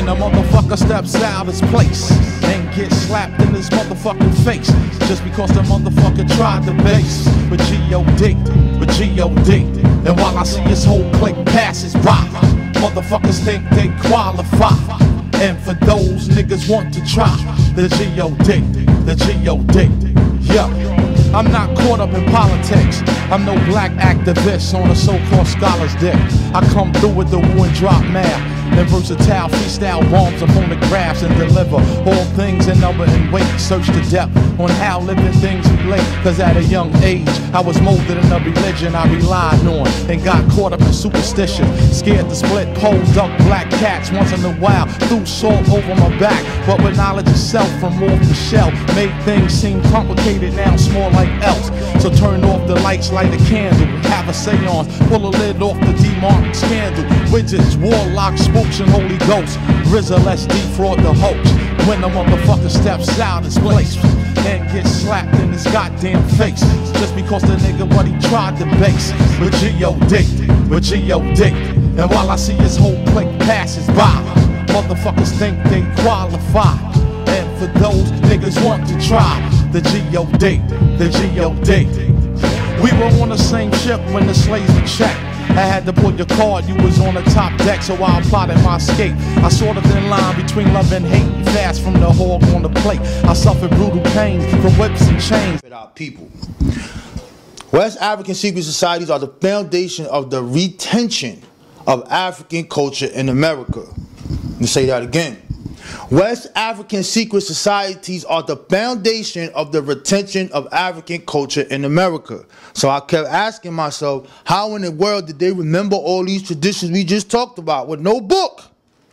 a motherfucker steps out his place and gets slapped in his motherfucking face just because the motherfucker tried to base with G.O.D. with G.O.D. And while I see his whole clique passes by, motherfuckers think they qualify. And for those niggas want to try the G.O.D., the G.O.D. Yeah. I'm not caught up in politics. I'm no black activist on a so-called scholar's dick. I come through with the woo and drop math and versatile freestyle bombs upon the graphs and deliver all things in number and weight. Search the depth on how living things relate. Cause at a young age, I was molded in a religion I relied on and got caught up in superstition. Scared to split pole, duck black cats once in a while. Threw salt over my back, but with knowledge itself from off the shelf made things seem complicated, now small like else. So turn off the lights, light a candle, have a seance, pull a lid off the demarked scandal. Wizards, warlocks, spooks, and holy ghosts. RZA, let's defraud the hoax. When the motherfucker steps out his place and gets slapped in his goddamn face just because the nigga what he tried to base with G.O.D. with G.O.D. And while I see his whole clique passes by, motherfuckers think they qualify. And for those niggas want to try the G.O.D., the G.O.D. We were on the same ship when the slaves were checked. I had to put your card, you was on the top deck, so I plotted my escape. I saw the thin line between love and hate, fast from the hog on the plate. I suffered brutal pain from whips and chains. Our people. West African secret societies are the foundation of the retention of African culture in America. Let me say that again. West African secret societies are the foundation of the retention of African culture in America. So I kept asking myself, how in the world did they remember all these traditions we just talked about with no book?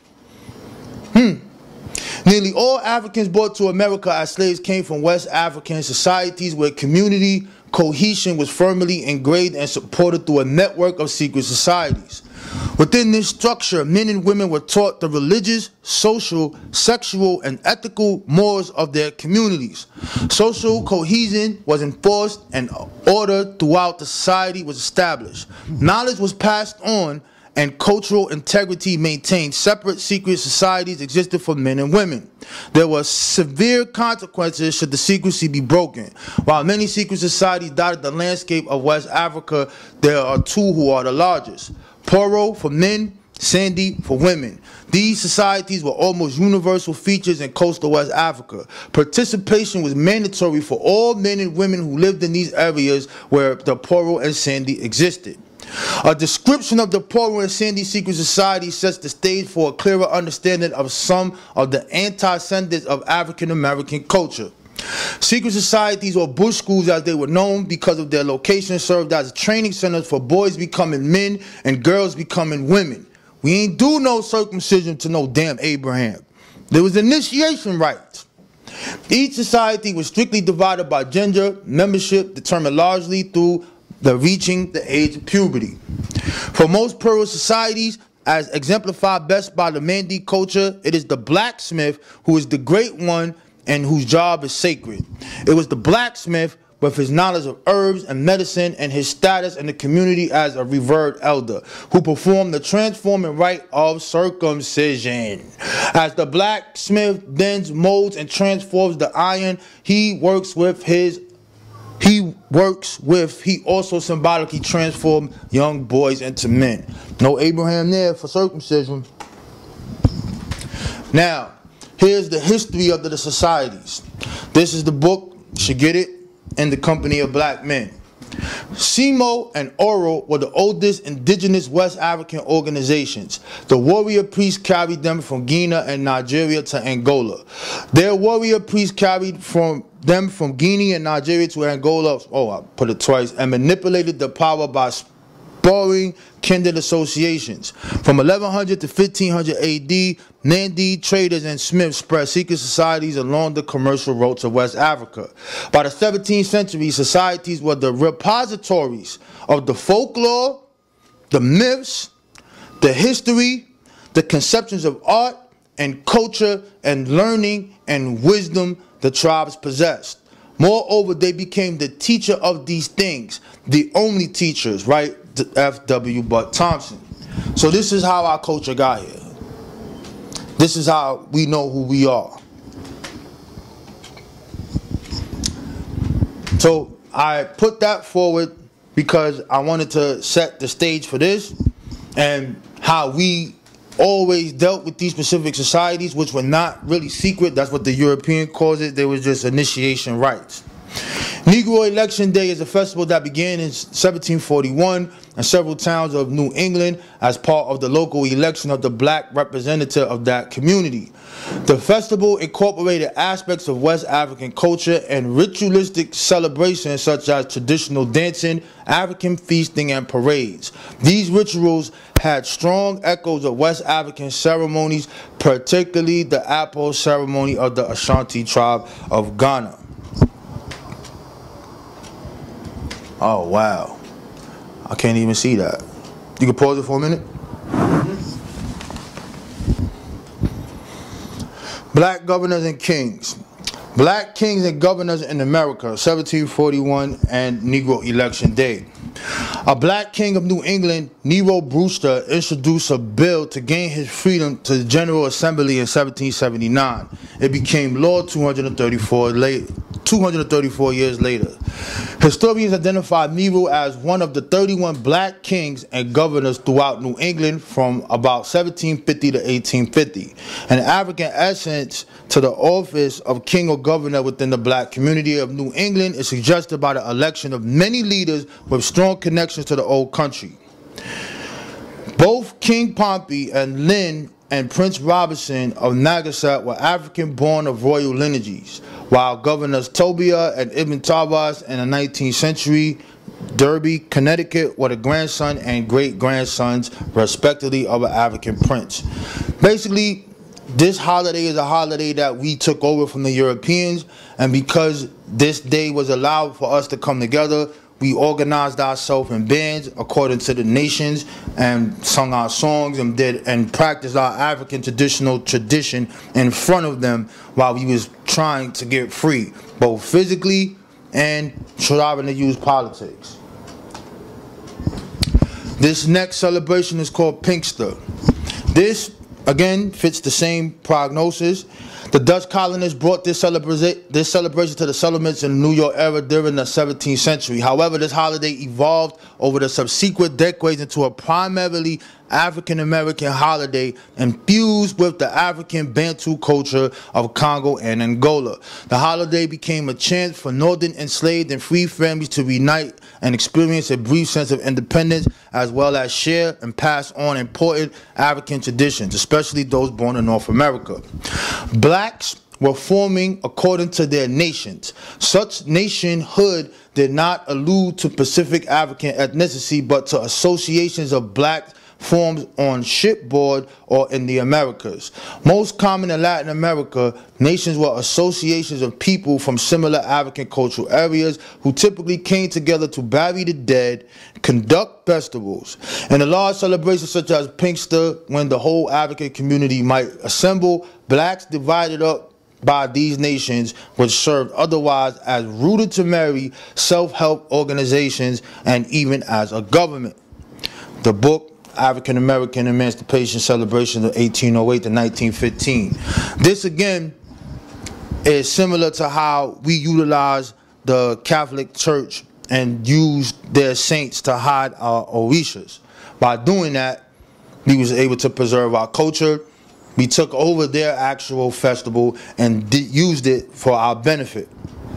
Nearly all Africans brought to America as slaves came from West African societies where community cohesion was firmly ingrained and supported through a network of secret societies. Within this structure, men and women were taught the religious, social, sexual, and ethical mores of their communities. Social cohesion was enforced and order throughout the society was established. Knowledge was passed on and cultural integrity maintained. Separate secret societies existed for men and women. There were severe consequences should the secrecy be broken. While many secret societies dotted the landscape of West Africa, there are two who are the largest. Poro for men, Sandy for women. These societies were almost universal features in coastal West Africa. Participation was mandatory for all men and women who lived in these areas where the Poro and Sandy existed. A description of the Poro and Sandy secret society sets the stage for a clearer understanding of some of the antecedents of African American culture. Secret societies, or bush schools as they were known because of their location, served as training centers for boys becoming men and girls becoming women. We ain't do no circumcision to no damn Abraham. There was initiation rites. Each society was strictly divided by gender, membership determined largely through the reaching the age of puberty. For most Poro societies, as exemplified best by the Mandi culture, it is the blacksmith who is the great one and whose job is sacred. It was the blacksmith with his knowledge of herbs and medicine and his status in the community as a revered elder who performed the transforming rite of circumcision. As the blacksmith bends, molds, and transforms the iron he also symbolically transformed young boys into men. No Abraham there for circumcision. Now, here's the history of the societies. This is the book, you should get it, In the Company of Black Men. Simo and Oro were the oldest indigenous West African organizations. The warrior priests carried them from Guinea and Nigeria to Angola. Their warrior priests carried them from Guinea and Nigeria to Angola, I put it twice, and manipulated the power by spurring kindred associations. From 1100 to 1500 AD, Mandi traders and smiths spread secret societies along the commercial routes of West Africa. By the 17th century, societies were the repositories of the folklore, the myths, the history, the conceptions of art and culture and learning and wisdom the tribes possessed. Moreover, they became the teacher of these things, the only teachers, right? F.W. Buck Thompson. So this is how our culture got here. This is how we know who we are. So I put that forward because I wanted to set the stage for this and how we always dealt with these specific societies, which were not really secret. That's what the European calls it. They was just initiation rites. Negro Election Day is a festival that began in 1741 in several towns of New England as part of the local election of the black representative of that community. The festival incorporated aspects of West African culture and ritualistic celebrations such as traditional dancing, African feasting, and parades. These rituals had strong echoes of West African ceremonies, particularly the Apo ceremony of the Ashanti tribe of Ghana. Oh, wow. I can't even see that. You can pause it for a minute? Black governors and kings. Black kings and governors in America, 1741 and Negro Election Day. A black king of New England, Nero Brewster, introduced a bill to gain his freedom to the General Assembly in 1779. It became law 234 years later. Historians identify Nero as one of the 31 black kings and governors throughout New England from about 1750 to 1850. An African essence to the office of king or governor within the black community of New England is suggested by the election of many leaders with strong connections to the old country. Both King Pompey and Lynn and Prince Robinson of Nagasat were African-born of royal lineages, while Governors Tobia and Ibn Tawbas in the 19th century, Derby, Connecticut, were the grandson and great-grandsons, respectively, of an African prince. Basically, this holiday is a holiday that we took over from the Europeans, and because this day was allowed for us to come together, we organized ourselves in bands according to the nations and sung our songs and practiced our African tradition in front of them while we was trying to get free, both physically and trying to use politics. This next celebration is called Pinkster. This, again, fits the same prognosis. The Dutch colonists brought this celebration to the settlements in the New York era during the 17th century. However, this holiday evolved over the subsequent decades into a primarily African-American holiday infused with the African Bantu culture of Congo and Angola. The holiday became a chance for northern enslaved and free families to reunite and experience a brief sense of independence, as well as share and pass on important African traditions, especially those born in North America. Blacks were forming according to their nations. Such nationhood did not allude to Pacific African ethnicity, but to associations of blacks formed on shipboard or in the Americas. Most common in Latin America, nations were associations of people from similar African cultural areas who typically came together to bury the dead, conduct festivals. In a large celebration such as Pinkster, when the whole African community might assemble, blacks divided up by these nations, which served otherwise as rooted to marry, self-help organizations, and even as a government. The book African American Emancipation Celebration of 1808 to 1915. This again is similar to how we utilize the Catholic Church and use their saints to hide our orishas. By doing that, we was able to preserve our culture. We took over their actual festival and used it for our benefit.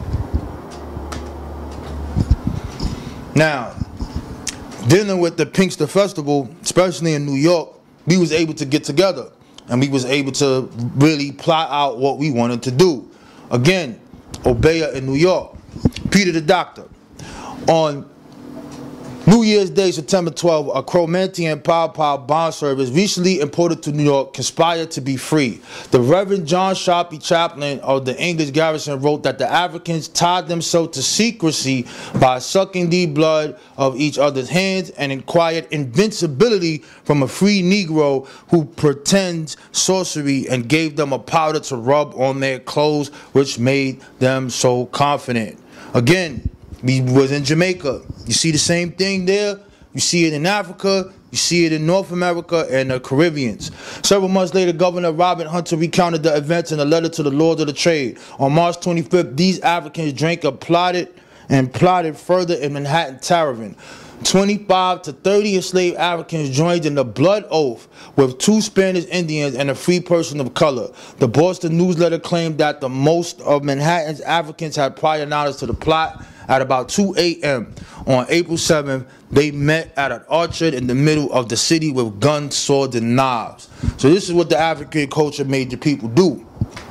Now, dealing with the Pinkster Festival, especially in New York, we was able to get together and we was able to really plot out what we wanted to do. Again, Obeah in New York, Peter the Doctor. On New Year's Day, September 12, a Cromanti and Pow Pow bond service recently imported to New York conspired to be free. The Reverend John Sharpie, chaplain of the English garrison, wrote that the Africans tied themselves to secrecy by sucking the blood of each other's hands and acquired invincibility from a free Negro who pretends sorcery and gave them a powder to rub on their clothes, which made them so confident. Again, we was in Jamaica. You see the same thing there. You see it in Africa. You see it in North America and the Caribbeans. Several months later, Governor Robert Hunter recounted the events in a letter to the Lords of the Trade. On March 25th, these Africans drank and plotted further in Manhattan Tavern. 25 to 30 enslaved Africans joined in the blood oath with 2 Spanish Indians and a free person of color. The Boston Newsletter claimed that the most of Manhattan's Africans had prior knowledge to the plot. At about 2 a.m. on April 7th, they met at an orchard in the middle of the city with guns, swords, and knives. So this is what the African culture made the people do.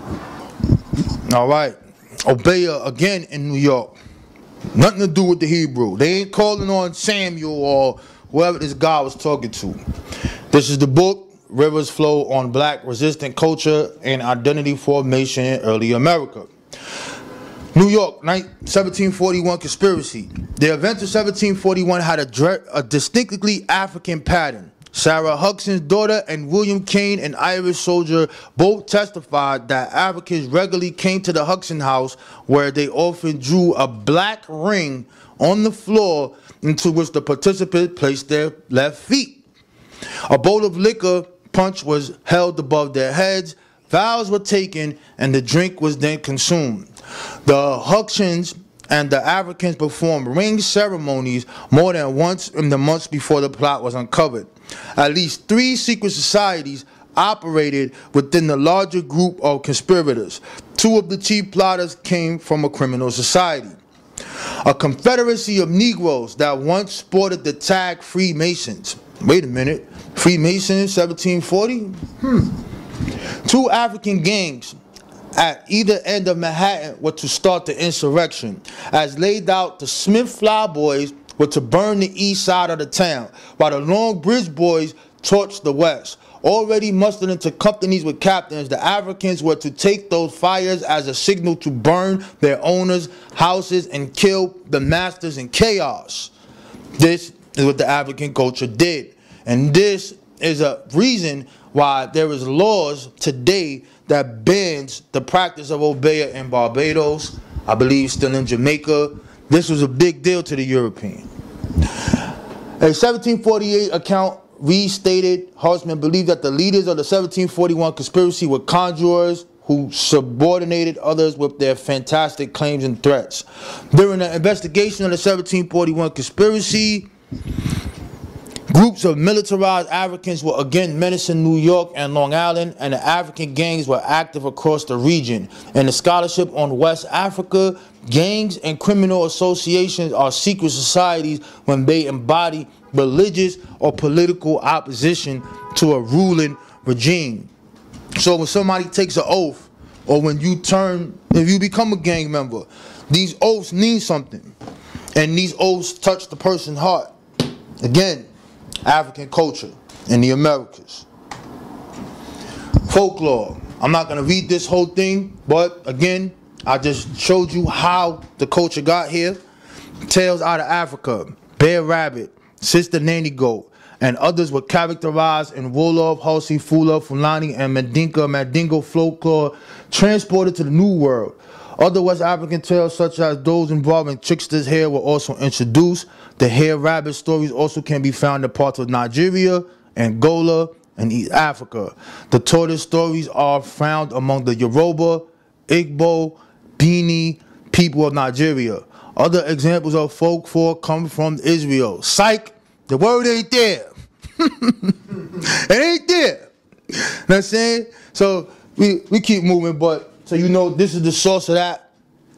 All right. Obeah again in New York. Nothing to do with the Hebrew. They ain't calling on Samuel or whoever this guy was talking to. This is the book, Rivers Flow on Black Resistant Culture and Identity Formation in Early America. New York, 1741 conspiracy. The events of 1741 had a distinctly African pattern. Sarah Hudson's daughter and William Kane, an Irish soldier, both testified that Africans regularly came to the Hudson house where they often drew a black ring on the floor into which the participants placed their left feet. A bowl of liquor punch was held above their heads, vows were taken, and the drink was then consumed. The Hudsons and the Africans performed ring ceremonies more than once in the months before the plot was uncovered. At least 3 secret societies operated within the larger group of conspirators. 2 of the chief plotters came from a criminal society. A confederacy of Negroes that once sported the tag Freemasons. Wait a minute, Freemasons, 1740? 2 African gangs at either end of Manhattan were to start the insurrection. As laid out, the Smith Flyboys were to burn the east side of the town, while the Long Bridge Boys torched the west. Already mustered into companies with captains, the Africans were to take those fires as a signal to burn their owners' houses and kill the masters in chaos. This is what the African culture did. And this is a reason why there is laws today that bans the practice of Obeah in Barbados, I believe still in Jamaica. This was a big deal to the European. A 1748 account restated Huntsman believed that the leaders of the 1741 conspiracy were conjurers who subordinated others with their fantastic claims and threats. During the investigation of the 1741 conspiracy, groups of militarized Africans were again menacing New York and Long Island, and the African gangs were active across the region. In the scholarship on West Africa, gangs and criminal associations are secret societies when they embody religious or political opposition to a ruling regime. So when somebody takes an oath, or when if you become a gang member, these oaths mean something. And these oaths touch the person's heart. Again, African culture in the Americas. Folklore. I'm not going to read this whole thing, but again, I just showed you how the culture got here. Tales out of Africa, Bear Rabbit, Sister Nanny Goat, and others were characterized in Wolof, Hulsey, Fula, Fulani, and Mandingo folklore transported to the New World. Other West African tales, such as those involving tricksters' hair, were also introduced. The hair rabbit stories also can be found in parts of Nigeria, Angola, and East Africa. The tortoise stories are found among the Yoruba, Igbo, Bini people of Nigeria. Other examples of folklore come from Israel. Psych, the word ain't there. It ain't there. You know what I'm saying? So we keep moving, but so you know this is the source of that.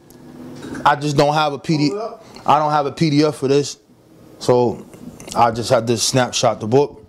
I just don't have a PDF. I don't have a PDF for this. So I just had to snapshot the book.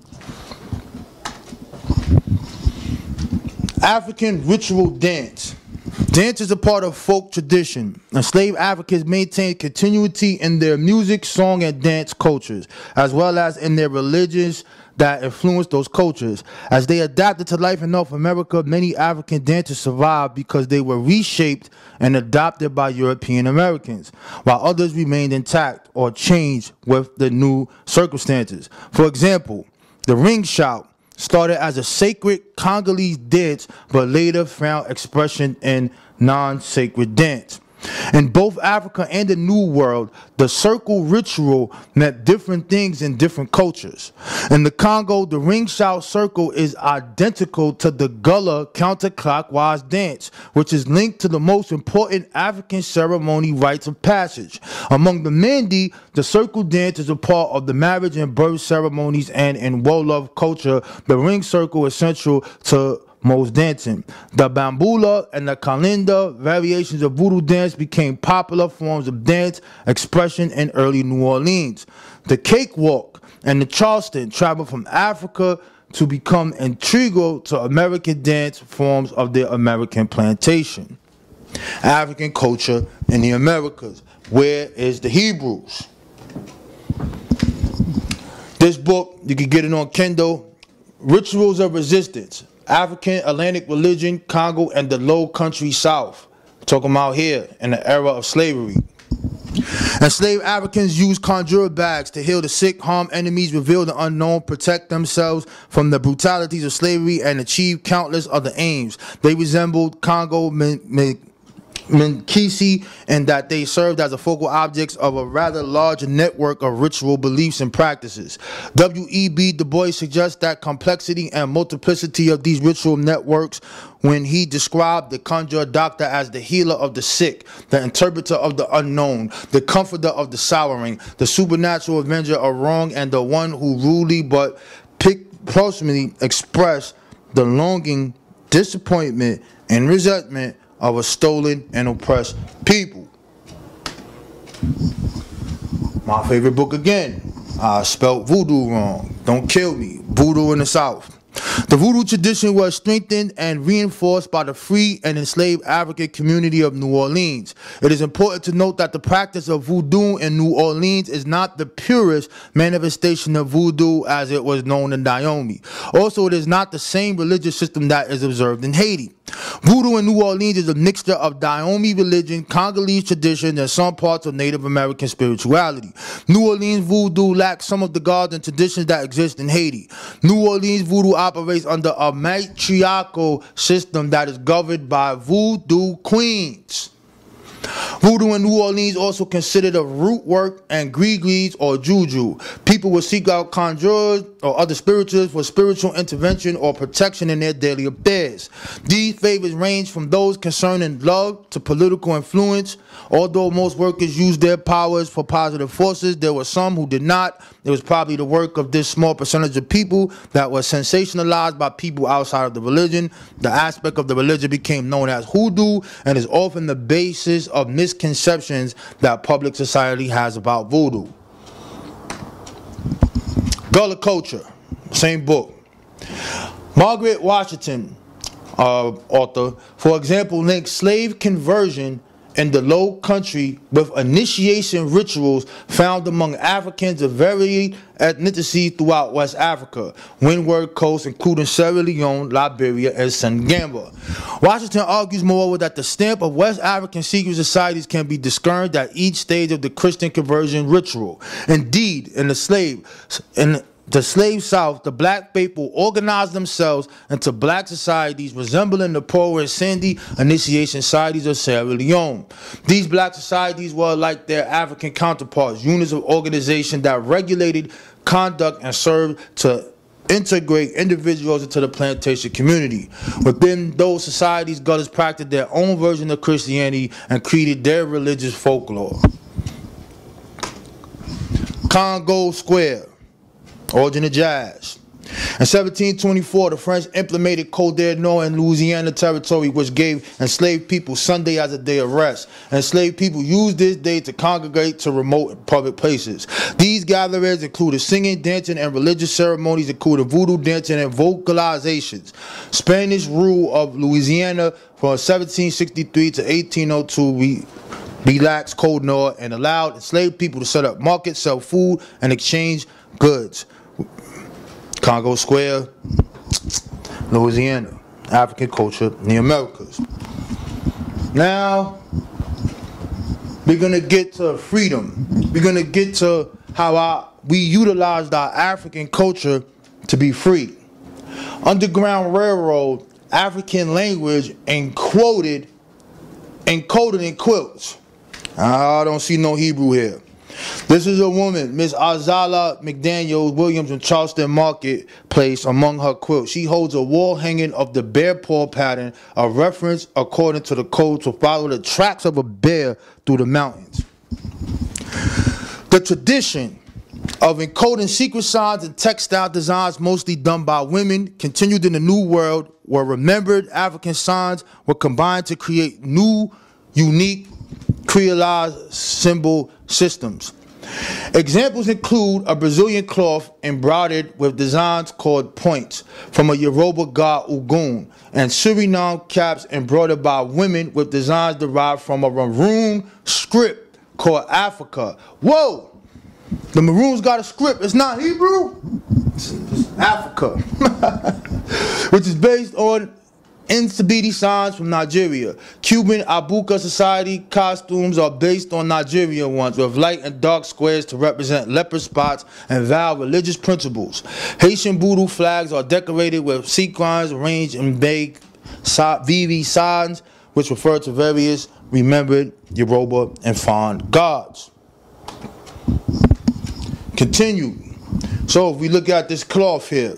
African ritual dance. Dance is a part of folk tradition. Enslaved Africans maintained continuity in their music, song, and dance cultures, as well as in their religions that influenced those cultures. As they adapted to life in North America, many African dances survived because they were reshaped and adopted by European Americans, while others remained intact or changed with the new circumstances. For example, the ring shout started as a sacred Congolese dance, but later found expression in non-sacred dance. In both Africa and the New World, the circle ritual meant different things in different cultures. In the Congo, the ring shout circle is identical to the Gullah counterclockwise dance, which is linked to the most important African ceremony rites of passage. Among the Mandi, the circle dance is a part of the marriage and birth ceremonies, and in Wolof culture, the ring circle is central to most dancing. The Bambula and the Kalinda variations of voodoo dance became popular forms of dance expression in early New Orleans. The cakewalk and the Charleston traveled from Africa to become integral to American dance forms of the American plantation. African culture in the Americas. Where is the Hebrews? This book, you can get it on Kindle. Rituals of Resistance. African Atlantic religion, Congo, and the Low Country South. Talking about here in the era of slavery. Enslaved Africans used conjurer bags to heal the sick, harm enemies, reveal the unknown, protect themselves from the brutalities of slavery, and achieve countless other aims. They resembled Congo Minkisi in that they served as a focal objects of a rather large network of ritual beliefs and practices. W.E.B. Du Bois suggests that complexity and multiplicity of these ritual networks when he described the conjure doctor as the healer of the sick, the interpreter of the unknown, the comforter of the sorrowing, the supernatural avenger of wrong, and the one who rudely but personally expressed the longing, disappointment, and resentment of a stolen and oppressed people. My favorite book again. I spelled voodoo wrong. Don't kill me. Voodoo in the South. The voodoo tradition was strengthened and reinforced by the free and enslaved African community of New Orleans. It is important to note that the practice of voodoo in New Orleans is not the purest manifestation of voodoo as it was known in Dahomey. Also, it is not the same religious system that is observed in Haiti. Voodoo in New Orleans is a mixture of Dahomey religion, Congolese tradition, and some parts of Native American spirituality. New Orleans voodoo lacks some of the gods and traditions that exist in Haiti. New Orleans voodoo operates under a matriarchal system that is governed by voodoo queens. Voodoo in New Orleans also considered of root work and gris-gris or juju. People would seek out conjurers or other spiritualists for spiritual intervention or protection in their daily affairs. These favors range from those concerning love to political influence. Although most workers used their powers for positive forces, there were some who did not. It was probably the work of this small percentage of people that was sensationalized by people outside of the religion. The aspect of the religion became known as hoodoo and is often the basis of misconceptions that public society has about voodoo. Gullah culture, same book. Margaret Washington, author, for example, links slave conversion in the Low Country with initiation rituals found among Africans of varied ethnicity throughout West Africa, Windward Coast, including Sierra Leone, Liberia, and Senegambia. Washington argues, moreover, that the stamp of West African secret societies can be discerned at each stage of the Christian conversion ritual. Indeed, in the slave South, the black people organized themselves into black societies resembling the Poor and Sandy initiation societies of Sierra Leone. These black societies were like their African counterparts, units of organization that regulated conduct and served to integrate individuals into the plantation community. Within those societies, Gullahs practiced their own version of Christianity and created their religious folklore. Congo Square. Origin of jazz. In 1724, the French implemented Côte d'Or in Louisiana territory, which gave enslaved people Sunday as a day of rest. Enslaved people used this day to congregate to remote public places. These gatherings included singing, dancing, and religious ceremonies, including voodoo dancing and vocalizations. Spanish rule of Louisiana from 1763 to 1802 relaxed Côte d'Or and allowed enslaved people to set up markets, sell food, and exchange goods. Congo Square, Louisiana, African culture in the Americas. Now, we're going to get to freedom. We're going to get to how we utilized our African culture to be free. Underground Railroad, African language, and quoted encoded in quilts. I don't see no Hebrew here. This is a woman, Miss Azala McDaniel Williams in Charleston Marketplace. Among her quilts, she holds a wall hanging of the bear paw pattern, a reference according to the code to follow the tracks of a bear through the mountains. The tradition of encoding secret signs and textile designs, mostly done by women, continued in the New World, where remembered African signs were combined to create new, unique, creolized symbol systems. Examples include a Brazilian cloth embroidered with designs called points from a Yoruba god Ogun, and Suriname caps embroidered by women with designs derived from a maroon script called Africa. Whoa! The Maroons got a script. It's not Hebrew. It's Africa. Which is based on Nsibidi signs from Nigeria. Cuban Abuka society costumes are based on Nigerian ones, with light and dark squares to represent leopard spots and vow religious principles. Haitian voodoo flags are decorated with sequins arranged in vague VV signs, which refer to various remembered Yoruba and Fan gods. Continue. So if we look at this cloth here,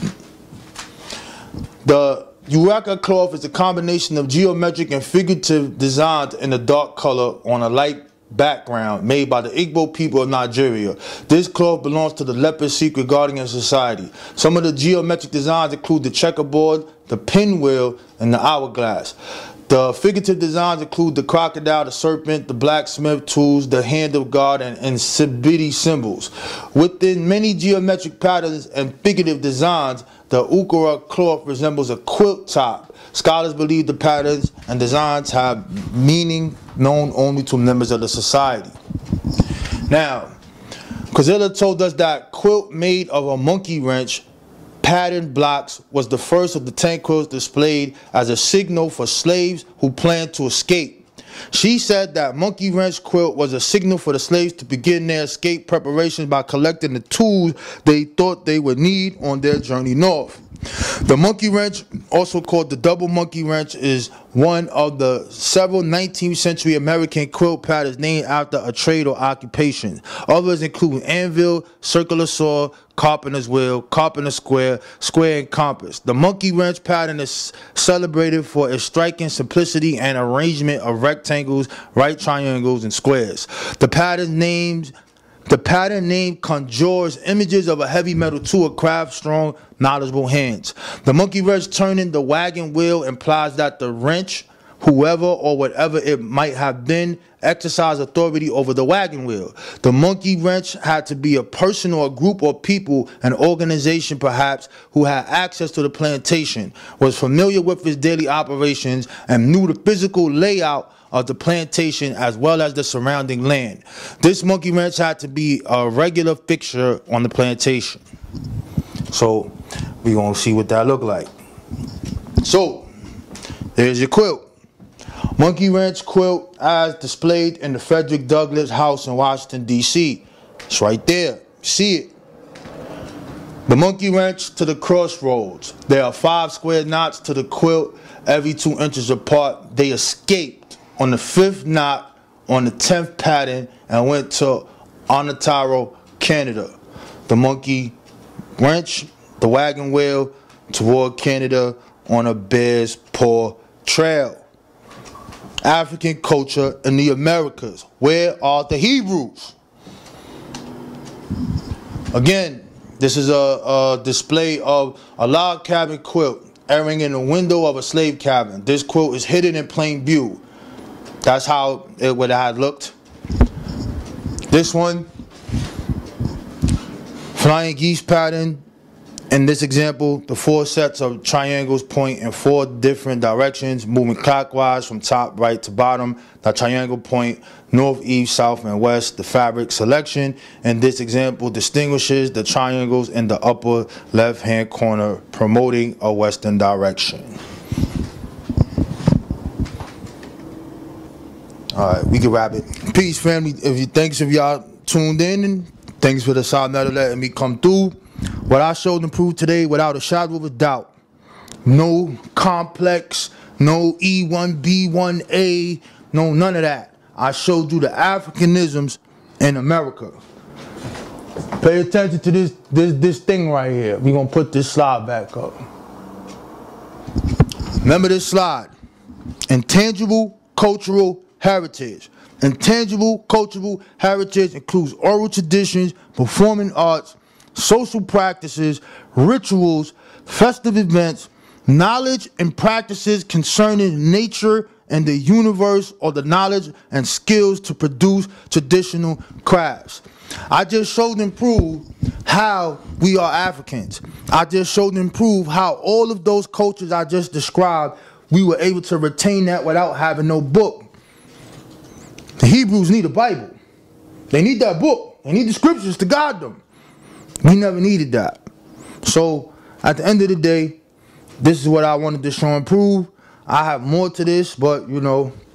the Uraka cloth is a combination of geometric and figurative designs in a dark color on a light background made by the Igbo people of Nigeria. This cloth belongs to the Leopard Secret Guardian Society. Some of the geometric designs include the checkerboard, the pinwheel, and the hourglass. The figurative designs include the crocodile, the serpent, the blacksmith tools, the hand of God, and Nsibidi symbols. Within many geometric patterns and figurative designs, the Ukara cloth resembles a quilt top. Scholars believe the patterns and designs have meaning known only to members of the society. Now, Kozilla told us that quilt made of a monkey wrench pattern blocks was the first of the 10 quilts displayed as a signal for slaves who planned to escape. She said that monkey wrench quilt was a signal for the slaves to begin their escape preparations by collecting the tools they thought they would need on their journey north. The monkey wrench, also called the double monkey wrench, is one of the several 19th century American quilt patterns named after a trade or occupation. Others include anvil, circular saw, carpenter's wheel, carpenter's square, square and compass. The monkey wrench pattern is celebrated for its striking simplicity and arrangement of rectangles, right triangles, and squares. The pattern name conjures images of a heavy metal tool, a craft, strong, knowledgeable hands. The monkey wrench turning the wagon wheel implies that the wrench, whoever or whatever it might have been, exercised authority over the wagon wheel. The monkey wrench had to be a person or a group of people, an organization perhaps, who had access to the plantation, was familiar with its daily operations, and knew the physical layout of the plantation as well as the surrounding land. This monkey wrench had to be a regular fixture on the plantation. So we're going to see what that look like. So there's your quilt. Monkey wrench quilt as displayed in the Frederick Douglass House in Washington, D.C. It's right there. See it. The monkey wrench to the crossroads. There are 5 square knots to the quilt, every 2 inches apart. They escaped on the 5th knot on the 10th pattern and went to Ontario, Canada. The monkey wrench, the wagon wheel toward Canada on a bear's paw trail. African culture in the Americas. Where are the Hebrews? Again, this is a display of a log cabin quilt airing in the window of a slave cabin. This quilt is hidden in plain view. That's how it would have looked. This one, flying geese pattern. In this example, the 4 sets of triangles point in 4 different directions, moving clockwise from top right to bottom. The triangle point north, east, south, and west. The fabric selection in this example distinguishes the triangles in the upper left-hand corner, promoting a western direction. Alright, we can wrap it. Peace, family. Thanks if y'all tuned in, and thanks for the side letter letting me come through. What I showed and proved today, without a shadow of a doubt, No complex, no E1B1A, no none of that. I showed you the Africanisms in America. Pay attention to this thing right here. We're gonna put this slide back up. Remember this slide. Intangible cultural heritage. Intangible cultural heritage includes oral traditions, performing arts, social practices, rituals, festive events, knowledge and practices concerning nature and the universe, or the knowledge and skills to produce traditional crafts. I just showed and proved how we are Africans. I just showed and proved how all of those cultures I just described, we were able to retain that without having no book. The Hebrews need a Bible. They need that book. They need the scriptures to guide them. We never needed that. So at the end of the day, this is what I wanted to show and prove. I have more to this, but you know,